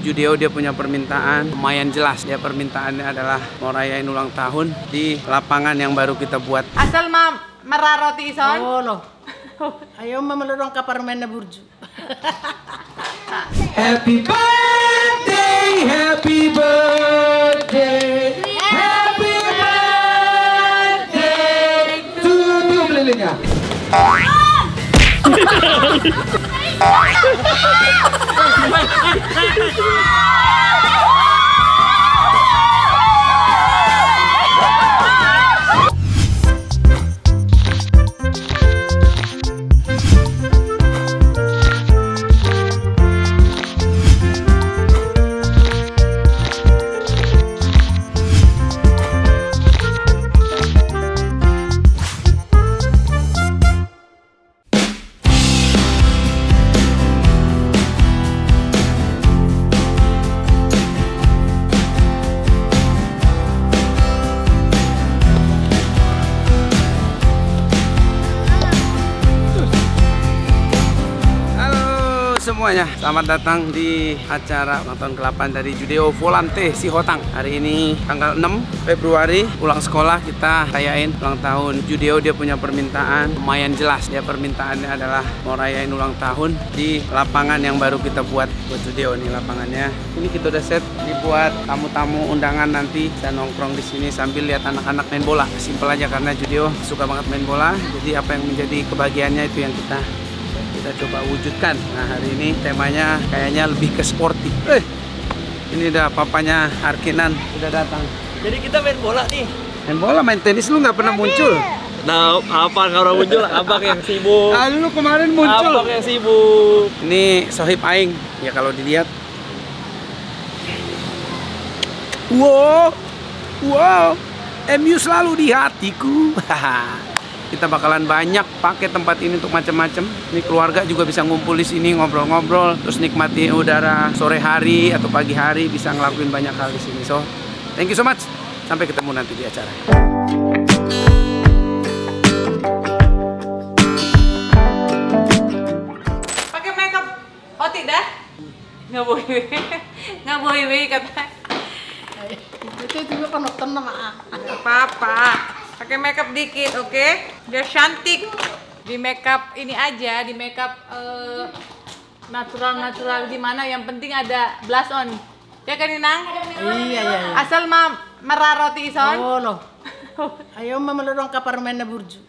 Judeo dia punya permintaan lumayan jelas. Dia permintaannya adalah mau rayain ulang tahun di lapangan yang baru kita buat. Asal meraroti ison. Oh loh. Ayo mamalurong kaparmen na burju. Happy birthday, happy birthday, happy birthday to lilinnya. Semuanya, selamat datang di acara ulang tahun ke-8 dari Judeo Volante Sihotang. Hari ini tanggal 6 Februari, pulang sekolah kita rayain ulang tahun. Judeo dia punya permintaan lumayan jelas. Dia permintaannya adalah mau rayain ulang tahun di lapangan yang baru kita buat Judeo nih lapangannya. Ini kita udah set dibuat tamu-tamu undangan nanti bisa nongkrong di sini sambil lihat anak-anak main bola. Simpel aja karena Judeo suka banget main bola. Jadi apa yang menjadi kebahagiaannya itu yang kita coba wujudkan. Nah, hari ini temanya kayaknya lebih ke sporty. Ini udah papanya Arkinan udah datang. Jadi kita main bola nih. Main bola, main tenis lu nggak pernah muncul. Nah, apa orang muncul? Abang yang sibuk. Ah, lu kemarin muncul. Abang yang sibuk. Ini Sohib Aing. Ya kalau dilihat. Wow. Wow. MU selalu di hatiku. Kita bakalan banyak pakai tempat ini untuk macam-macam. Ini keluarga juga bisa ngumpul di sini ngobrol-ngobrol, terus nikmati udara sore hari atau pagi hari, bisa ngelakuin banyak hal di sini. So, thank you so much. Sampai ketemu nanti di acara. Pakai makeup otik dah? Nggak boleh kata. Itu juga kan nonton nama Apa-apa. Pakai makeup dikit, oke? Biar cantik. Di makeup ini aja, di makeup natural gimana? Yang penting ada blush on. Ya kan Inang? Iya. Asal meraroti ison. Oh loh. Ayo mamalurong kaparmen na burju.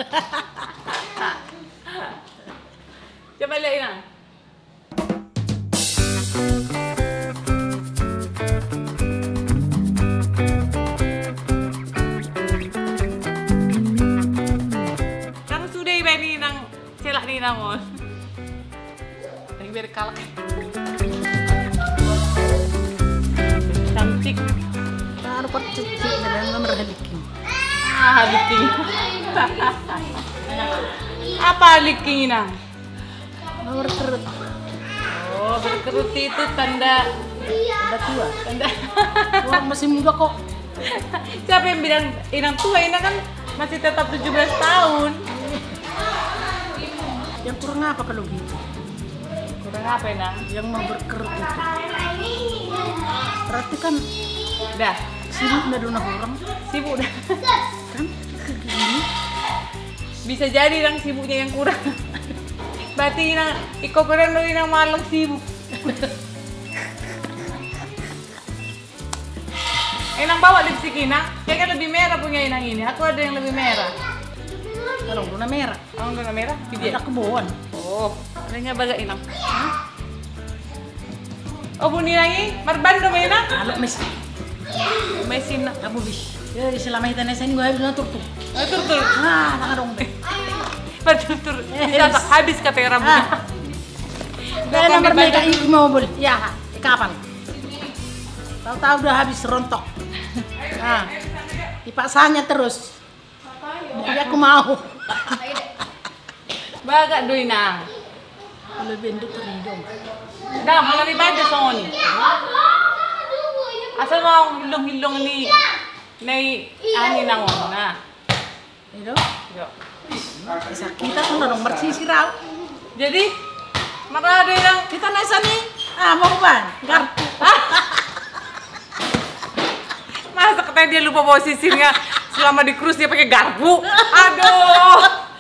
Coba lihat Inang. Namun lagi biar kalak cantik Taruh percuci dan nomor hadikin. Hadikin apa hadikin Inang? Nomor kerut. Oh, berkerut itu tanda tua. Tanda Wah, masih muda kok. Siapa yang bilang Inang tua? Inang kan masih tetap 17 tahun. Yang kurang apa kalau gitu? Kurang apa Inang? Yang mau berkerut itu. Berarti kan Dah sibuk udah dona orang. sibuk dah. Kan begini. Bisa jadi Inang sibuknya yang kurang. Berarti Inang iko keren lo Inang malam sibuk. Inang bawa lipstick Inang, ya kan lebih merah punya Inang ini. Aku ada yang lebih merah. Kalau dona merah. Oh, enggak merah? Video. Ada kebon. Oh, ada nggak baga Inang? Oh, bunyi lagi? Marbando ba Inang? Halo Messi. Mesin na. Abu bis. Ya selama kita nesen gue habis turtu. Oh, tur. Ah, nakadong deh. Tur. Bisa habis kata yang rambutnya. Dahil nomor mereka ini mau boleh. Ya, kapan? Tahu-tahu udah habis rontok. Nah, dipaksanya terus. Jadi aku mau. Baga do Inang. Lebih itu terhidung. Dah, malam ni baca song ni. Asal mau hilong-hilong ni. Nay ani nang na. Itu? Yo. Bisa kita kan udah nomor sisi raw. Jadi marah do Inang. Kita nasa nih. Ah, mau ban. Kartu. Sampai dia lupa bawa sisirnya. Selama di cruise dia pakai garpu. Aduh.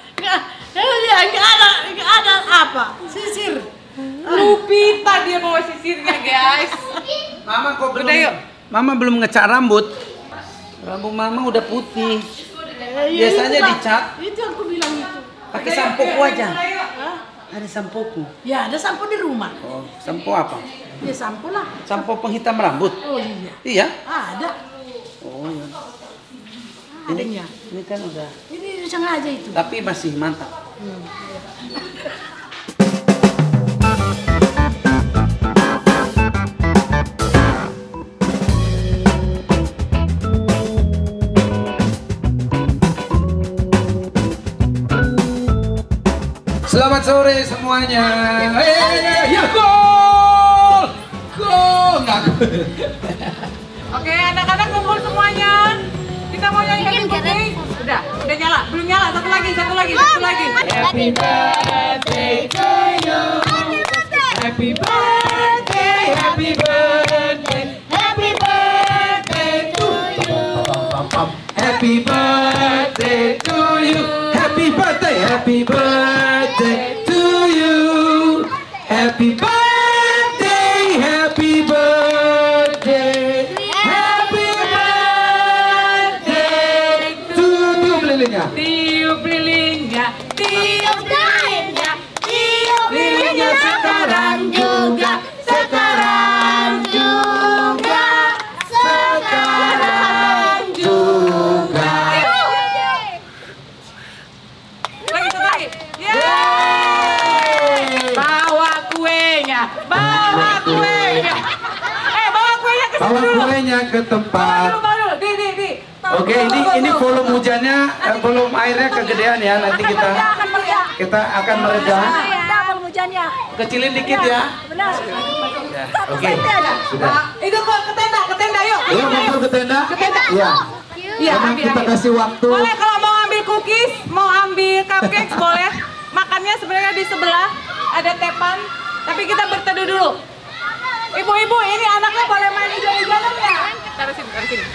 Nggak ada apa? Sisir. Lupita dia bawa sisirnya, guys. Mama kok belum? Udah, yuk. Mama belum ngecat rambut. Rambut Mama udah putih. Biasanya dicat. Itu yang aku bilang itu. Pakai sampo aja. Hah? Ada sampoku. Ya ada sampo di rumah. Oh, sampo apa? Ya sampo lah. Sampo penghitam rambut. Oh iya. Iya? Ada. Oh iya. Adanya. Ini kan udah. Ini sengaja itu. Tapi masih mantap. Selamat sore semuanya. Ya gol! Gol! Oke, anak-anak kumpul semuanya. Kita mau nyanyi happy birthday. Udah nyala. Belum nyala. Satu lagi. Happy birthday to you. Happy birthday, happy birthday, happy birthday to you. Happy birthday to you. Happy birthday, happy birthday to you. Happy birthday, happy birthday, happy birthday. Tutup lilinnya. Tiup lilinnya. Tiup lilinnya. Tiup Lilinnya sekarang juga, sekarang juga, sekarang juga. Lagi satu lagi. Yeay. Bawa kuenya. Bawa kuenya. Bawa kuenya ke Bawa situ dulu. kuenya ke tempat. Bawa dulu. Di. Oke, ini volume hujannya, volume airnya kegedean ya. Nanti kita akan meredam. Kecilin dikit ya. Ya, oke. Sudah. Itu ke tenda yuk. Ayo ngumpul ke tenda. Iya. Iya, Karena kita kasih waktu. Boleh kalau mau ambil cookies, mau ambil cupcakes boleh. Makannya sebenarnya di sebelah ada tepan, tapi kita berteduh dulu. Ibu-ibu, ini anaknya boleh main hujan-hujanan ya? Taruh sini.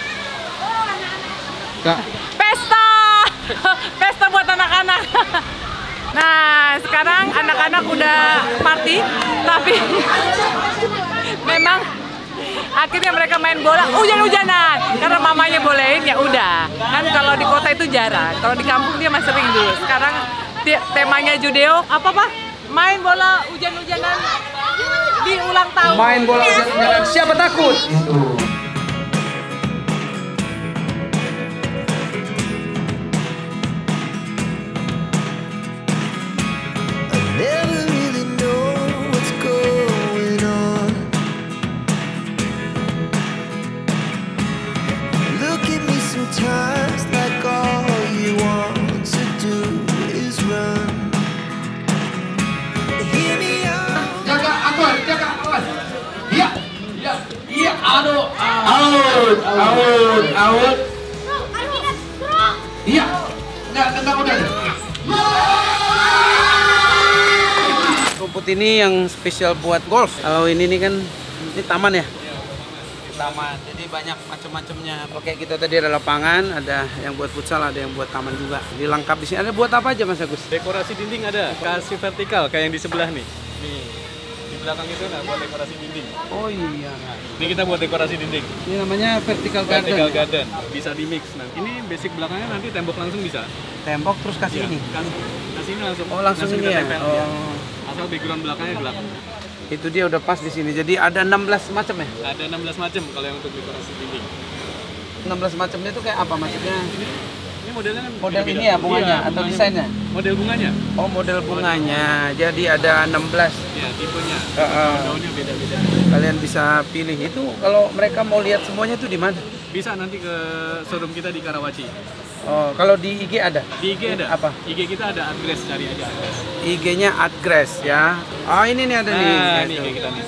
Kak. Pesta! Pesta buat anak-anak. Nah, sekarang anak-anak udah party, tapi memang akhirnya mereka main bola hujan-hujanan karena mamanya bolehin ya udah. Kan kalau di kota itu jarang, kalau di kampung dia masih sering dulu. Sekarang temanya Judeo apa Pak? Main bola hujan-hujanan di ulang tahun. Main bola hujan-hujanan. Siapa takut? Never really know what's going on. Look at me sometimes like all you want to do is run. Hear me out. Jaga awas. Iya, aduh. Out. Iya. Enggak udah. Rumput ini yang spesial buat golf. Kalau ini kan ini taman ya. Taman. Jadi banyak macam-macamnya. Oke, kita tadi ada lapangan, ada yang buat futsal, ada yang buat taman juga. Jadi lengkap di sini. Ada buat apa aja Mas Agus? Dekorasi dinding ada, kasih vertikal kayak yang di sebelah nih. Nih, di belakang itu ada buat dekorasi dinding. Oh iya. Ini kita buat dekorasi dinding. Ini namanya vertical garden. Vertical garden, bisa di mix. Nah, ini basic belakangnya nanti tembok langsung bisa. Tembok terus kasih ini. Kasih ini langsung. Oh, langsung ini kita ya. tempel, Oh. ya. Asal background belakangnya gelap. Itu dia udah pas di sini. Jadi ada 16 macam ya? Ada 16 macam kalau yang untuk dekorasi dinding. 16 macamnya itu kayak apa maksudnya? Ini modelnya kan Model beda-beda. ini ya bunganya Iya, atau bunganya. desainnya? Model bunganya. Oh, model bunganya. Jadi ada 16. Ya, tipenya. Heeh. Daunnya beda-beda. Kalian bisa pilih. Itu kalau mereka mau lihat semuanya itu di mana? Bisa nanti ke showroom kita di Karawaci. Oh, kalau di IG ada? Di IG ada. Apa? IG kita ada address, cari aja address. IG-nya @grass ya. Oh, ini nih ada nih. Nah, ini IG kita nih.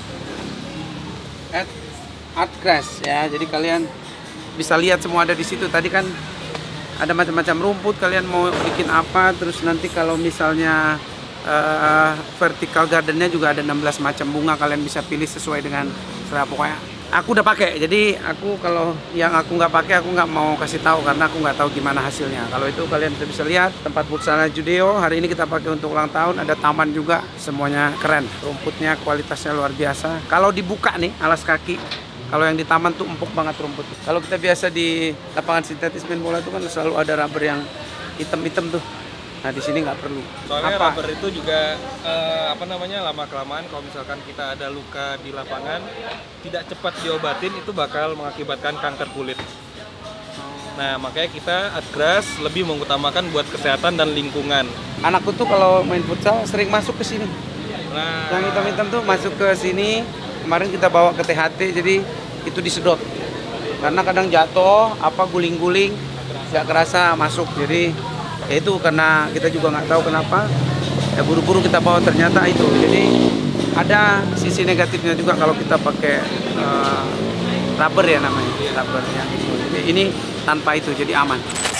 @grass ya. Jadi kalian bisa lihat semua ada di situ. Tadi kan ada macam-macam rumput, kalian mau bikin apa, terus nanti kalau misalnya vertical gardennya juga ada 16 macam bunga, kalian bisa pilih sesuai dengan selera. Pokoknya Aku udah pakai, jadi aku kalau yang aku nggak pakai aku nggak mau kasih tahu karena aku nggak tahu gimana hasilnya. Kalau itu kalian bisa lihat tempat futsal Judeo hari ini kita pakai untuk ulang tahun, ada taman juga, semuanya keren. Rumputnya kualitasnya luar biasa. Kalau dibuka nih alas kaki, kalau yang di taman tuh empuk banget rumput. Kalau kita biasa di lapangan sintetis main bola itu kan selalu ada rubber yang hitam-hitam tuh. Nah di sini nggak perlu. Soalnya rubber itu juga lama kelamaan kalau misalkan kita ada luka di lapangan tidak cepat diobatin itu bakal mengakibatkan kanker kulit. Nah makanya kita Adgras lebih mengutamakan buat kesehatan dan lingkungan. Anakku tuh kalau main futsal sering masuk ke sini. Nah Yang hitam-hitam tuh masuk ke sini. Kemarin kita bawa ke THT jadi itu disedot. Karena kadang jatuh, guling-guling, nggak kerasa masuk. Jadi ya itu karena kita juga nggak tahu kenapa. Ya buru-buru kita bawa ternyata itu. Jadi ada sisi negatifnya juga kalau kita pakai rubber ya namanya, rubber yang itu. Jadi ini tanpa itu jadi aman.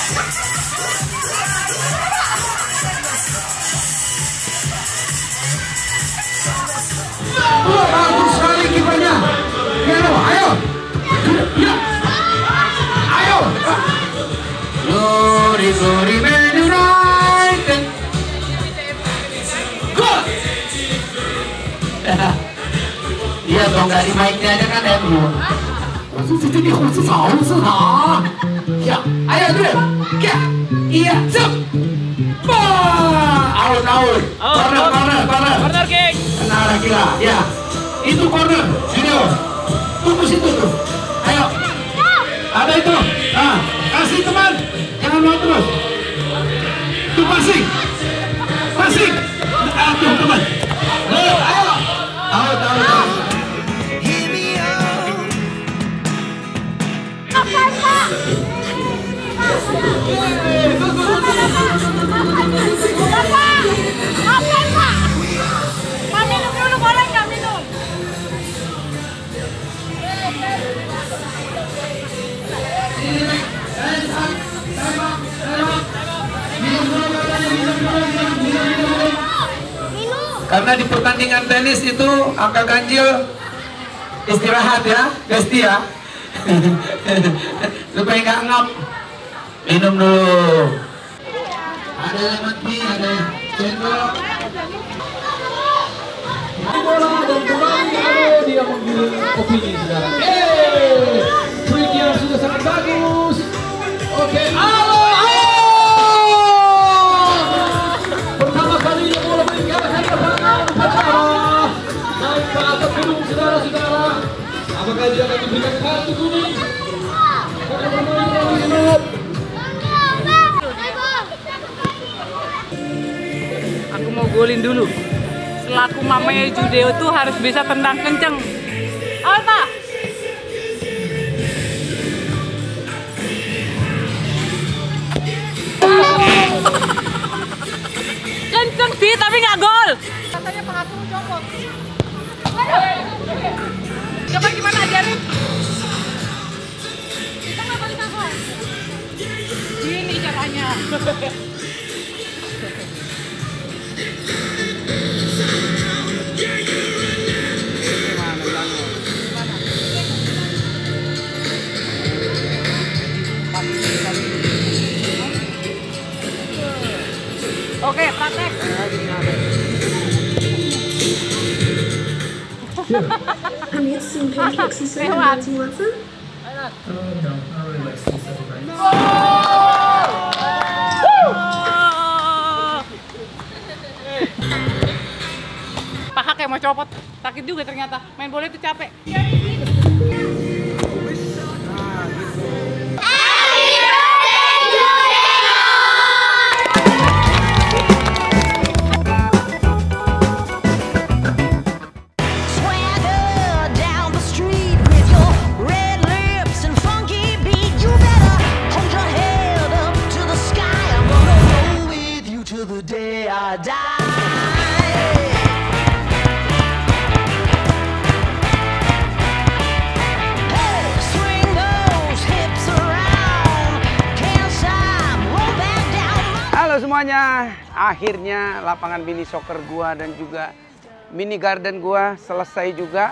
Bagus sekali kipernya. Ayo. Ya. Ayo. Glory Man United. Gol. Iya dong, nggak di mic-nya aja kan MU. Ya, ayo dulu. Iya, cep. Out. corner kick. Nah, gila, ya. Itu corner, Judeo. Tunggu situ tuh. Ayo. Ada itu. Nah, kasih teman. Jangan mau terus. Itu passing. Aduh teman. Ayo. Out. Hear me out. Karena di pertandingan tenis itu angka ganjil istirahat ya, Besti ya. Supaya nggak ngap. Minum dulu. Ada lemon tea, ada cendol. Bola dan kembali dia menggiring opini sekarang. Tricknya sudah sangat bagus. Oke, halo. Pertama kalinya bola meninggalkan lapangan pertama. Naik ke atas gunung saudara-saudara. Apakah dia akan diberikan kartu kuning? Karena bermain terlalu hebat. Aku mau golin dulu. Selaku mamanya Judeo tuh harus bisa tendang kenceng. Ayo Pak. Kenceng sih tapi nggak gol. Katanya pengatur copot. Coba gimana ajarin? Kita nggak balik aku. Gini caranya. Oke, praktek. Have you seen pancakes instead of dancing with them? Paha kayak mau copot. Sakit juga ternyata. Main bola itu capek. Semuanya, akhirnya lapangan mini soccer gua dan juga mini garden gua selesai juga.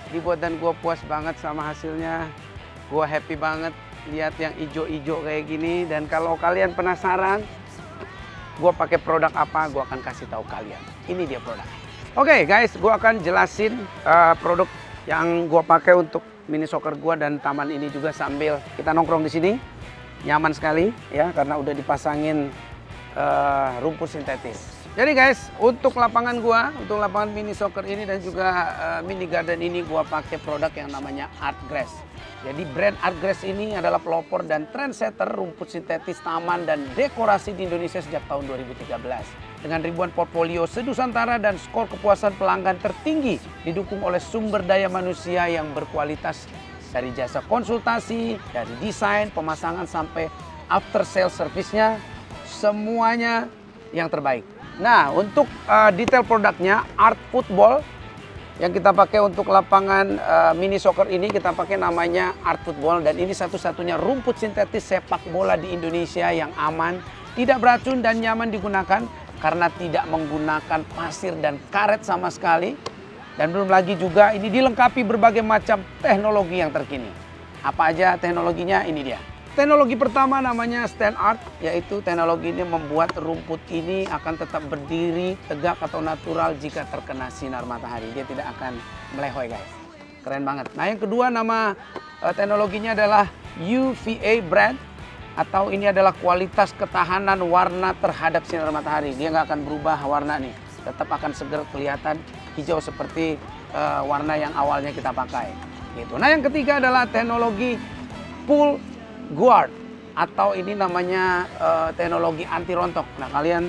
dibuat dan gua puas banget sama hasilnya. Gua happy banget lihat yang ijo-ijo kayak gini. Dan kalau kalian penasaran, gua pakai produk apa, gua akan kasih tahu kalian. Ini dia produk. Oke guys, gua akan jelasin produk yang gua pakai untuk mini soccer gua dan taman ini juga sambil kita nongkrong di sini. Nyaman sekali ya karena udah dipasangin rumput sintetis. Jadi guys, untuk lapangan gua, untuk lapangan mini soccer ini dan juga mini garden ini gua pakai produk yang namanya Artgrass. Jadi brand Artgrass ini adalah pelopor dan trendsetter rumput sintetis taman dan dekorasi di Indonesia sejak tahun 2013. Dengan ribuan portfolio sedusantara dan skor kepuasan pelanggan tertinggi, didukung oleh sumber daya manusia yang berkualitas dari jasa konsultasi, dari desain, pemasangan sampai after sale service-nya, semuanya yang terbaik. Nah, untuk detail produknya Art Football yang kita pakai untuk lapangan mini soccer ini, kita pakai namanya Art Football, dan ini satu-satunya rumput sintetis sepak bola di Indonesia yang aman, tidak beracun dan nyaman digunakan karena tidak menggunakan pasir dan karet sama sekali. Dan belum lagi juga ini dilengkapi berbagai macam teknologi yang terkini. Apa aja teknologinya? Ini dia. Teknologi pertama namanya Stand Art, yaitu teknologi ini membuat rumput ini akan tetap berdiri, tegak atau natural jika terkena sinar matahari. Dia tidak akan melehoi guys. Keren banget. Nah yang kedua nama teknologinya adalah UVA Brand, atau ini adalah kualitas ketahanan warna terhadap sinar matahari. Dia nggak akan berubah warna nih. Tetap akan seger kelihatan hijau seperti warna yang awalnya kita pakai. Gitu. Nah yang ketiga adalah teknologi Pool Guard, atau ini namanya teknologi anti rontok. Nah kalian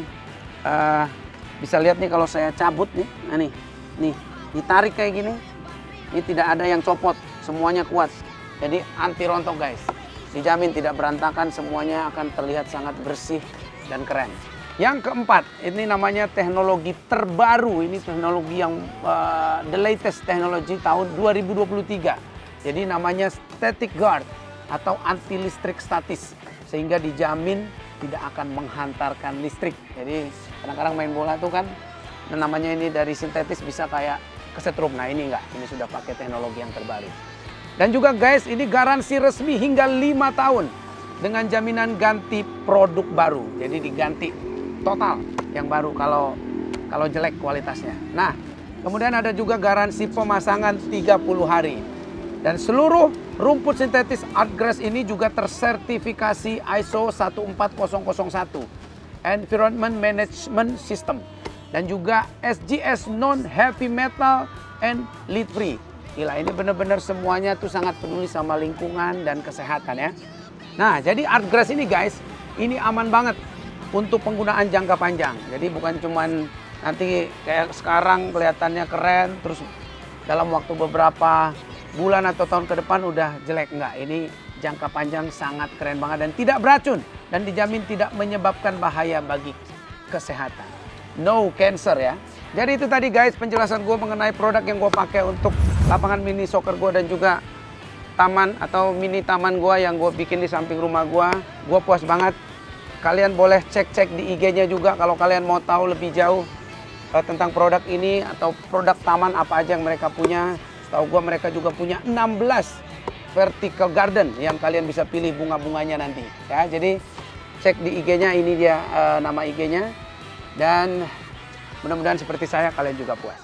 bisa lihat nih kalau saya cabut nih, nah nih ditarik kayak gini, ini tidak ada yang copot, semuanya kuat. Jadi anti rontok guys, dijamin tidak berantakan, semuanya akan terlihat sangat bersih dan keren. Yang keempat, ini namanya teknologi terbaru, ini teknologi yang the latest teknologi tahun 2023. Jadi namanya Static Guard atau anti listrik statis, sehingga dijamin tidak akan menghantarkan listrik. Jadi kadang-kadang main bola tuh kan namanya ini dari sintetis bisa kayak kesetrum. Nah ini enggak, ini sudah pakai teknologi yang terbaru. Dan juga guys, ini garansi resmi hingga 5 tahun dengan jaminan ganti produk baru. Jadi diganti total yang baru kalau jelek kualitasnya. Nah kemudian ada juga garansi pemasangan 30 hari. Dan seluruh rumput sintetis Artgrass ini juga tersertifikasi ISO 14001 Environment Management System, dan juga SGS Non Heavy Metal and Lead Free. Gila, ini benar-benar semuanya tuh sangat peduli sama lingkungan dan kesehatan ya. Nah jadi Artgrass ini guys, ini aman banget untuk penggunaan jangka panjang. Jadi bukan cuman nanti kayak sekarang kelihatannya keren terus dalam waktu beberapa bulan atau tahun ke depan udah jelek. Enggak, ini jangka panjang sangat keren banget dan tidak beracun dan dijamin tidak menyebabkan bahaya bagi kesehatan. No cancer ya. Jadi itu tadi guys penjelasan gue mengenai produk yang gue pakai untuk lapangan mini soccer gue dan juga taman atau mini taman gue yang gue bikin di samping rumah gue. Gue puas banget. Kalian boleh cek-cek di IG-nya juga kalau kalian mau tahu lebih jauh tentang produk ini atau produk taman apa aja yang mereka punya. Tahu gua mereka juga punya 16 vertical garden yang kalian bisa pilih bunga-bunganya nanti ya. Jadi cek di IG-nya, ini dia nama IG-nya, dan mudah-mudahan seperti saya kalian juga puas.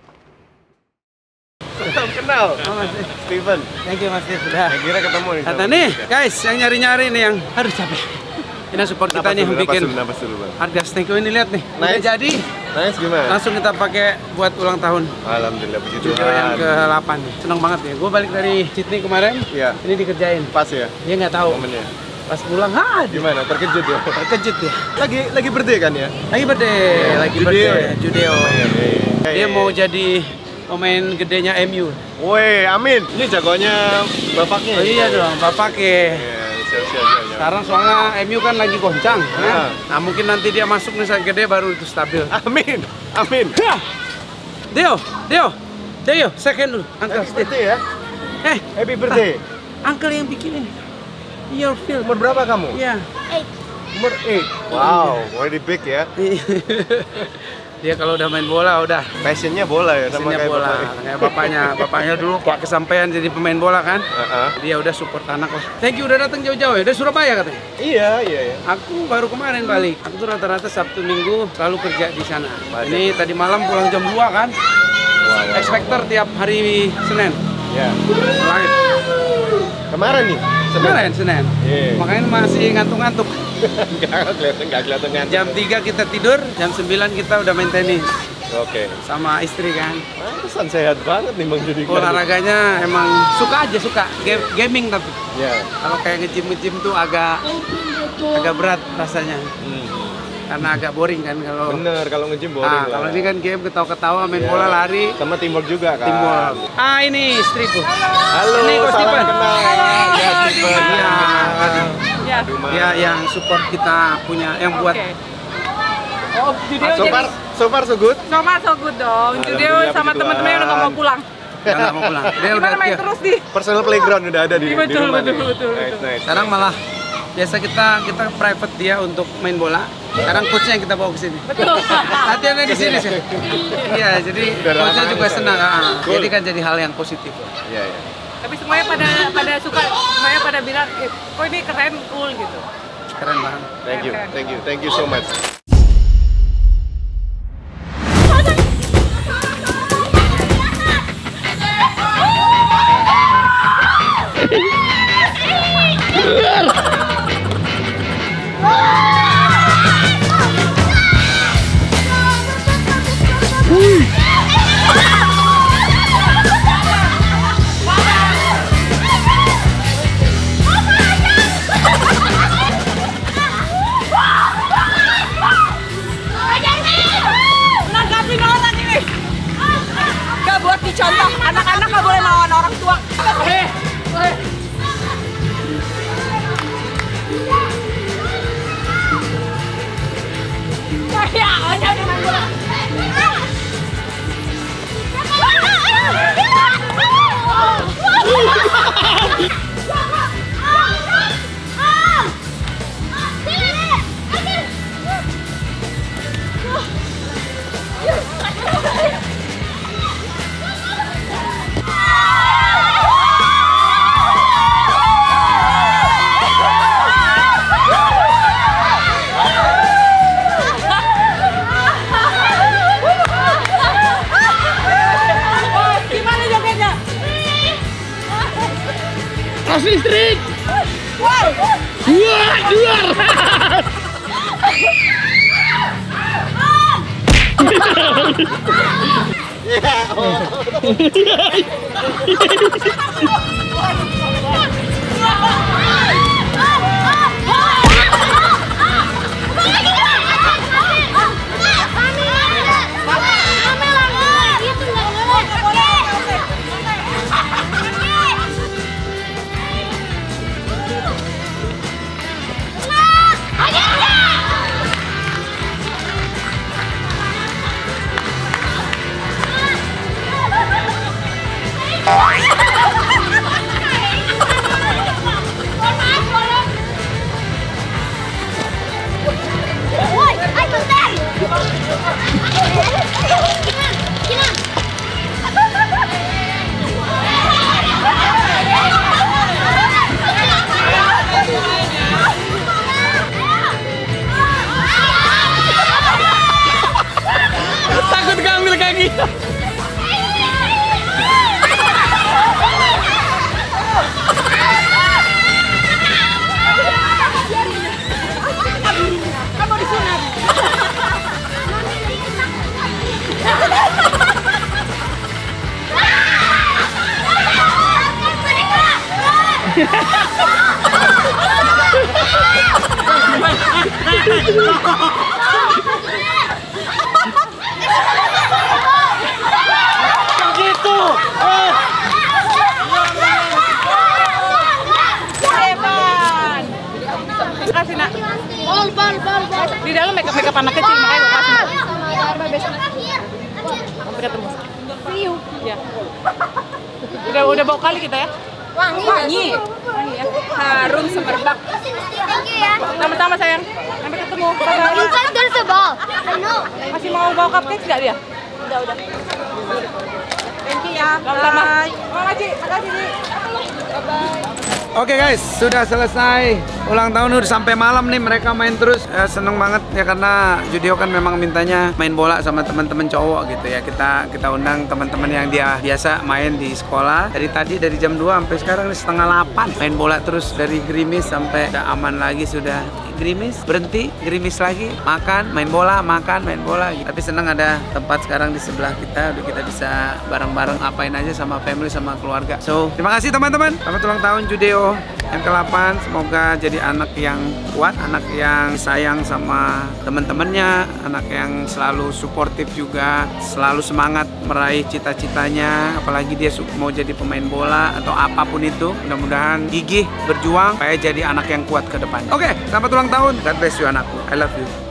Salam kenal. Mas Steven. Thank you Mas Steve, sudah. Saya kira ketemu nih. Kata nih guys, yang nyari-nyari nih yang harus capek. Ini support kita nih yang bikin Napas dulu bang. Artgrass. Thank you, ini lihat nih. Udah jadi. Nice gimana? Langsung kita pakai buat ulang tahun. Alhamdulillah puji Video Tuhan. yang ke-8. Seneng banget ya. Gue balik dari Sydney kemarin. Iya. Ini dikerjain. Pas ya Dia nggak tahu. momennya. Pas pulang, Gimana? Terkejut ya? terkejut ya. Lagi birthday kan ya? Lagi birthday, lagi Judeo birthday. ya? Judeo. Dia mau jadi pemain gedenya MU. Woi, amin. Ini jagoannya bapaknya. Oh iya dong, bapak ke. Iya, siap. Sekarang soalnya MU kan lagi goncang. Nah. Nah mungkin nanti dia masuk nih saat gede baru itu stabil. Amin. Deo, second dulu. Uncle Happy Steve. birthday ya. Happy birthday. Uncle yang bikin ini. Your film. Umur berapa kamu? Iya. Umur 8. Wow, very big ya. Dia kalau udah main bola udah Passionnya bola ya, sama passionnya kayak bola. bapaknya. Kayak bapaknya dulu Pak kesampaian jadi pemain bola kan. Dia udah support anak lah. Thank you udah datang jauh-jauh ya. Dari Surabaya katanya. Iya. Aku baru kemarin balik. Aku tuh rata-rata Sabtu Minggu selalu kerja di sana. Ini tadi malam pulang jam 2 kan. Expector tiap hari Senin. Ya. Live. Kemarin nih. Kemarin Senin. Iya. Makanya masih ngantuk-ngantuk. Enggak kelihatan ngantuk. Jam 3 kita tidur, jam 9 kita udah main tenis. Oke. Sama istri kan. Pantesan sehat banget nih Bang Judi. Olahraganya emang suka gaming tapi. Ya. Kalau kayak nge-gym tuh agak berat rasanya. Karena agak boring kan kalau. Bener, kalau nge-gym boring lah. Kalau ini kan game ketawa-ketawa, main bola, lari. Sama teamwork juga kan. Teamwork. Ini istriku. Halo, Ini Ko salam Steven. kenal. Ya, Steven. Ya. Dia yang support kita punya, yang buat. Oh, Judeo So far so good. so far so good dong. Judeo Alhamdulillah, sama puji teman-temannya udah nggak mau pulang. Dia nggak mau pulang. Dia udah Gimana main terus di? Personal playground udah ada di Betul, rumah. betul, nih. betul, Nice, betul. nice. Sekarang malah biasa kita private dia untuk main bola. Sekarang coachnya yang kita bawa ke sini. Betul. Latihannya di sini sih. Iya, jadi Udah coachnya ramah juga nih, senang. Cool. Jadi kan jadi hal yang positif. Iya, iya. Tapi semuanya pada suka, semuanya pada bilang, kok ini keren, cool gitu. Keren banget. Thank you so much. Nanggapin orang ini. Gak buat dicontoh, anak-anak gak boleh lawan orang tua. Gimana jogetnya? Asli strik. Wow. Wah, luar. Takut keambil kaki. Kan mau disunat. Gitu. Evan. Kasih nak. Di dalam makeup anak kecil makanya gue kasih. Sampai ketemu. See you. Ya. Udah bawa kali kita ya. Wangi ya. Harum semerbak. Sama-sama sayang. Sampai ketemu. Bye-bye. the ball. I know. Masih mau bawa cupcake nggak dia? Udah. Thank you ya. Bye. Makasih, Di. Oke guys, sudah selesai ulang tahun, udah sampai malam nih mereka main terus. Seneng banget ya karena Judeo kan memang mintanya main bola sama teman-teman cowok gitu ya. Kita undang teman-teman yang dia biasa main di sekolah. Dari jam 2 sampai sekarang nih setengah 8 main bola terus, dari gerimis sampai udah aman lagi, sudah gerimis berhenti, gerimis lagi, makan, main bola, makan, main bola gitu. Tapi senang ada tempat sekarang di sebelah kita, udah kita bisa bareng-bareng apain aja sama family, sama keluarga. So, terima kasih teman-teman. Selamat ulang tahun Judeo yang ke-8. Semoga jadi anak yang kuat, anak yang sayang sama teman-temannya, anak yang selalu suportif juga, selalu semangat meraih cita-citanya, apalagi dia mau jadi pemain bola atau apapun itu. Mudah-mudahan gigih berjuang supaya jadi anak yang kuat ke depan. Oke, selamat ulang tahun. God bless you anakku. I love you.